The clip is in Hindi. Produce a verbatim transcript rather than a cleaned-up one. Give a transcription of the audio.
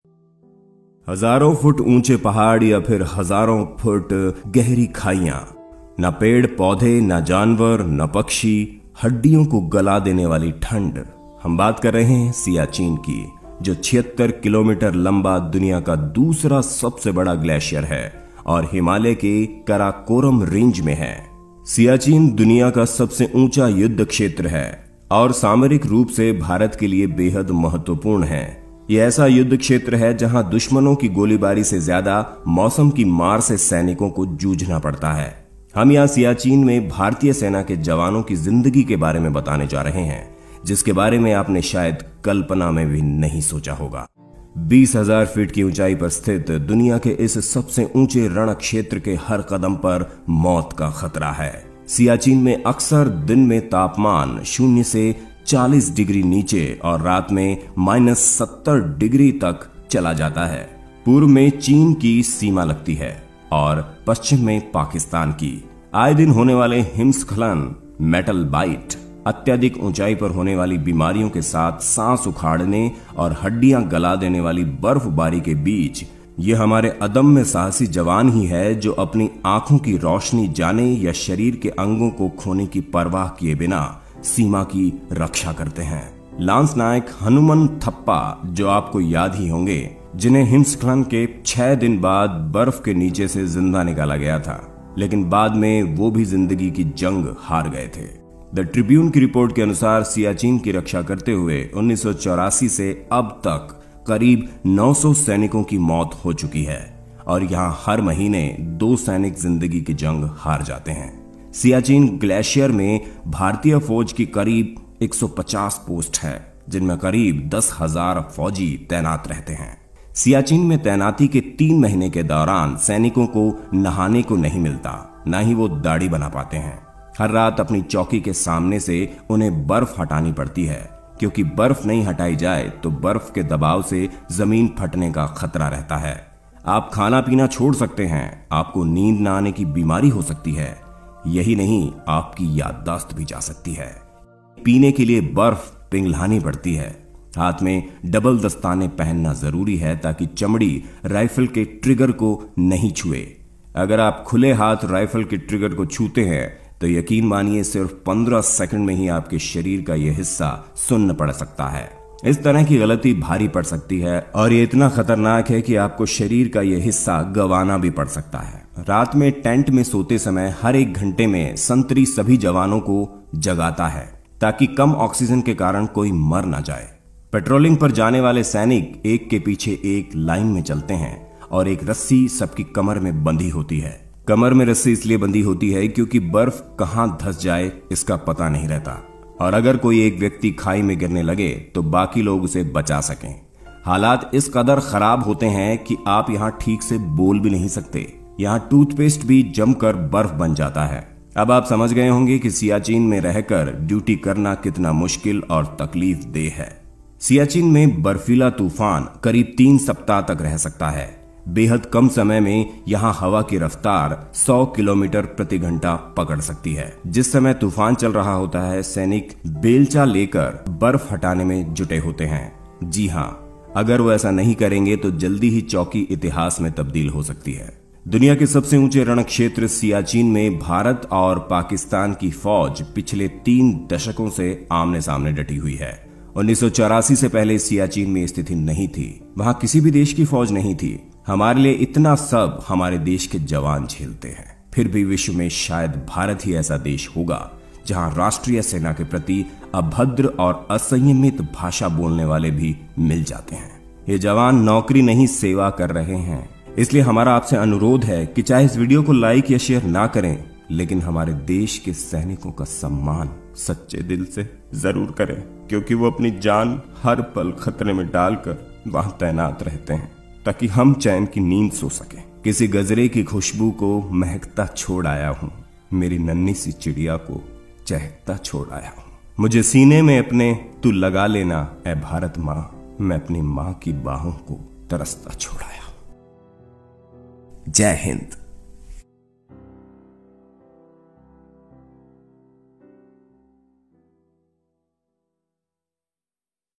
हजारों फुट ऊंचे पहाड़ या फिर हजारों फुट गहरी खाइयां, न पेड़ पौधे, न जानवर, न पक्षी, हड्डियों को गला देने वाली ठंड। हम बात कर रहे हैं सियाचिन की, जो छिहत्तर किलोमीटर लंबा दुनिया का दूसरा सबसे बड़ा ग्लेशियर है और हिमालय के काराकोरम रेंज में है। सियाचिन दुनिया का सबसे ऊंचा युद्ध क्षेत्र है और सामरिक रूप से भारत के लिए बेहद महत्वपूर्ण है। यह ऐसा युद्ध क्षेत्र है जहां दुश्मनों की गोलीबारी से ज्यादा मौसम की मार से सैनिकों को जूझना पड़ता है। हम यहां सियाचिन में भारतीय सेना के जवानों की जिंदगी के बारे में बताने जा रहे हैं, जिसके बारे में आपने शायद कल्पना में भी नहीं सोचा होगा। बीस हजार फीट की ऊंचाई पर स्थित दुनिया के इस सबसे ऊंचे रण क्षेत्र के हर कदम पर मौत का खतरा है। सियाचिन में अक्सर दिन में तापमान शून्य से चालीस डिग्री नीचे और रात में माइनस सत्तर डिग्री तक चला जाता है। पूर्व में चीन की सीमा लगती है और पश्चिम में पाकिस्तान की। आए दिन होने वाले हिमस्खलन, मेटल बाइट, अत्यधिक ऊंचाई पर होने वाली बीमारियों के साथ सांस उखाड़ने और हड्डियां गला देने वाली बर्फबारी के बीच ये हमारे अदम्य साहसी जवान ही है जो अपनी आंखों की रोशनी जाने या शरीर के अंगों को खोने की परवाह किए बिना सीमा की रक्षा करते हैं। लांस नायक हनुमन थप्पा, जो आपको याद ही होंगे, जिन्हें हिमस्खलन के छह दिन बाद बर्फ के नीचे से जिंदा निकाला गया था, लेकिन बाद में वो भी जिंदगी की जंग हार गए थे। द ट्रिब्यून की रिपोर्ट के अनुसार सियाचिन की रक्षा करते हुए उन्नीस सौ चौरासी से अब तक करीब नौ सौ सैनिकों की मौत हो चुकी है और यहां हर महीने दो सैनिक जिंदगी की जंग हार जाते हैं। सियाचिन ग्लेशियर में भारतीय फौज की करीब एक सौ पचास पोस्ट है, जिनमें करीब दस हजार फौजी तैनात रहते हैं। सियाचिन में तैनाती के तीन महीने के दौरान सैनिकों को नहाने को नहीं मिलता, न ही वो दाढ़ी बना पाते हैं। हर रात अपनी चौकी के सामने से उन्हें बर्फ हटानी पड़ती है, क्योंकि बर्फ नहीं हटाई जाए तो बर्फ के दबाव से जमीन फटने का खतरा रहता है। आप खाना पीना छोड़ सकते हैं, आपको नींद न आने की बीमारी हो सकती है, यही नहीं आपकी याददाश्त भी जा सकती है। पीने के लिए बर्फ पिघलानी पड़ती है। हाथ में डबल दस्ताने पहनना जरूरी है ताकि चमड़ी राइफल के ट्रिगर को नहीं छुए। अगर आप खुले हाथ राइफल के ट्रिगर को छूते हैं तो यकीन मानिए सिर्फ पंद्रह सेकंड में ही आपके शरीर का यह हिस्सा सुन्न पड़ सकता है। इस तरह की गलती भारी पड़ सकती है और ये इतना खतरनाक है कि आपको शरीर का यह हिस्सा गंवाना भी पड़ सकता है। रात में टेंट में सोते समय हर एक घंटे में संतरी सभी जवानों को जगाता है ताकि कम ऑक्सीजन के कारण कोई मर ना जाए। पेट्रोलिंग पर जाने वाले सैनिक एक के पीछे एक लाइन में चलते हैं और एक रस्सी सबकी कमर में बंधी होती है। कमर में रस्सी इसलिए बंधी होती है क्योंकि बर्फ कहां धंस जाए इसका पता नहीं रहता और अगर कोई एक व्यक्ति खाई में गिरने लगे तो बाकी लोग उसे बचा सकें। हालात इस कदर खराब होते हैं कि आप यहां ठीक से बोल भी नहीं सकते। यहां टूथपेस्ट भी जमकर बर्फ बन जाता है। अब आप समझ गए होंगे कि सियाचिन में रहकर ड्यूटी करना कितना मुश्किल और तकलीफ देह है। सियाचिन में बर्फीला तूफान करीब तीन सप्ताह तक रह सकता है। बेहद कम समय में यहां हवा की रफ्तार सौ किलोमीटर प्रति घंटा पकड़ सकती है। जिस समय तूफान चल रहा होता है, सैनिक बेलचा लेकर बर्फ हटाने में जुटे होते हैं। जी हां, अगर वो ऐसा नहीं करेंगे तो जल्दी ही चौकी इतिहास में तब्दील हो सकती है। दुनिया के सबसे ऊंचे रण क्षेत्र सियाचिन में भारत और पाकिस्तान की फौज पिछले तीन दशकों से आमने सामने डटी हुई है। उन्नीस सौ चौरासी से पहले सियाचिन में स्थिति नहीं थी। वहां किसी भी देश की फौज नहीं थी। हमारे लिए इतना सब हमारे देश के जवान झेलते हैं। फिर भी विश्व में शायद भारत ही ऐसा देश होगा जहां राष्ट्रीय सेना के प्रति अभद्र और असंयमित भाषा बोलने वाले भी मिल जाते हैं। ये जवान नौकरी नहीं सेवा कर रहे हैं। इसलिए हमारा आपसे अनुरोध है कि चाहे इस वीडियो को लाइक या शेयर ना करें, लेकिन हमारे देश के सैनिकों का सम्मान सच्चे दिल से जरूर करें, क्योंकि वो अपनी जान हर पल खतरे में डालकर वहां तैनात रहते हैं ताकि हम चैन की नींद सो सके। किसी गजरे की खुशबू को महकता छोड़ आया हूं, मेरी नन्ही सी चिड़िया को चहकता छोड़ आया हूं। मुझे सीने में अपने तू लगा लेना ऐ भारत माँ, मैं अपनी माँ की बाहों को तरसता छोड़ आया हूं। जय हिंद।